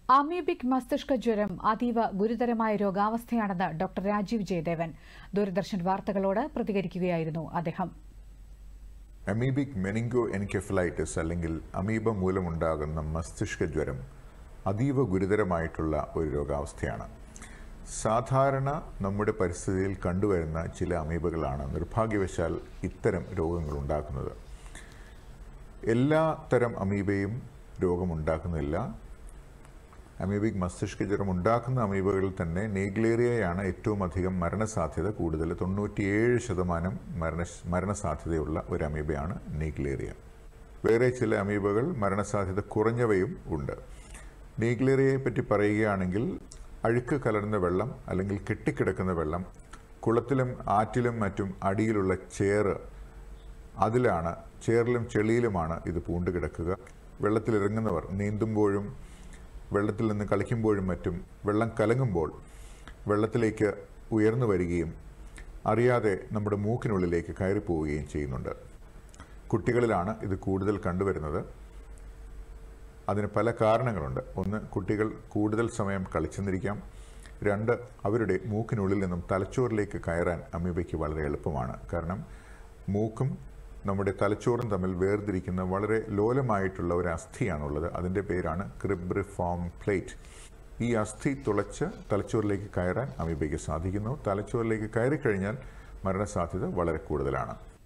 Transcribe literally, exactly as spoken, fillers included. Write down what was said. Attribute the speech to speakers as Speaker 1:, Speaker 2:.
Speaker 1: Amoebic മസ്തിഷ്ക ജ്വരം അതീവ ഗുരുതരമായ രോഗാവസ്ഥയാണെന്ന് ഡോക്ടർ രാജീവ് ജയദേവൻ ദൂരദർശൻ വാർത്തകളോട് പ്രതികരിക്കുകയായിരുന്നു അദ്ദേഹം.
Speaker 2: അമീബിക് മെനിംഗോ എൻകെഫലൈറ്റിസ് അല്ലെങ്കിൽ അമീബ മൂലമുണ്ടാകുന്ന മസ്തിഷ്ക ജ്വരം അതീവ ഗുരുതരമായിട്ടുള്ള ഒരു രോഗാവസ്ഥയാണ്. സാധാരണ നമ്മുടെ പരിസ്ഥിതിയിൽ കണ്ടുവരുന്ന ചില അമീബകളാണ് നിർഭാഗ്യവശാൽ ഇത്തരം രോഗങ്ങൾ ഉണ്ടാക്കുന്നത്. എല്ലാ തരം അമീബയും രോഗമുണ്ടാക്കുന്നില്ല. അമീബിക് മസ്തിഷ്ക ജ്വരം ഉണ്ടാക്കുന്ന അമീബകളിൽ തന്നെ നീഗ്ലേറിയയാണ് ഏറ്റവും അധികം മരണസാധ്യത കൂടുതൽ. തൊണ്ണൂറ്റിയേഴ് ശതമാനം മരണ മരണസാധ്യതയുള്ള ഒരു അമീബയാണ് നീഗ്ലേറിയ. വേറെ ചില അമീബകൾ മരണസാധ്യത കുറഞ്ഞവയും ഉണ്ട്. നീഗ്ലേറിയയെ പറ്റി പറയുകയാണെങ്കിൽ അഴുക്ക് കലർന്ന വെള്ളം അല്ലെങ്കിൽ കെട്ടിക്കിടക്കുന്ന വെള്ളം, കുളത്തിലും ആറ്റിലും മറ്റും അടിയിലുള്ള ചേറ്, അതിലാണ് ചേറിലും ചെളിയിലുമാണ് ഇത് പൂണ്ട് കിടക്കുക. വെള്ളത്തിലിറങ്ങുന്നവർ നീന്തുമ്പോഴും വെള്ളത്തിൽ നിന്ന് കളിക്കുമ്പോഴും മറ്റും വെള്ളം കലങ്ങുമ്പോൾ വെള്ളത്തിലേക്ക് ഉയർന്നു വരികയും അറിയാതെ നമ്മുടെ മൂക്കിനുള്ളിലേക്ക് കയറിപ്പോവുകയും ചെയ്യുന്നുണ്ട്. കുട്ടികളിലാണ് ഇത് കൂടുതൽ കണ്ടുവരുന്നത്. അതിന് പല കാരണങ്ങളുണ്ട്. ഒന്ന്, കുട്ടികൾ കൂടുതൽ സമയം കളിച്ചെന്നിരിക്കാം. രണ്ട്, അവരുടെ മൂക്കിനുള്ളിൽ നിന്നും തലച്ചോറിലേക്ക് കയറാൻ അമീബയ്ക്ക് വളരെ എളുപ്പമാണ്. കാരണം മൂക്കും നമ്മുടെ തലച്ചോറും തമ്മിൽ വേർതിരിക്കുന്ന വളരെ ലോലമായിട്ടുള്ള ഒരു അസ്ഥിയാണുള്ളത്. അതിൻ്റെ പേരാണ് ക്രിബ്രിഫോം പ്ലേറ്റ്. ഈ അസ്ഥി തുളച്ച് തലച്ചോറിലേക്ക് കയറാൻ അമീബയ്ക്ക് സാധിക്കുന്നു. തലച്ചോറിലേക്ക് കയറിക്കഴിഞ്ഞാൽ മരണസാധ്യത വളരെ കൂടുതലാണ്.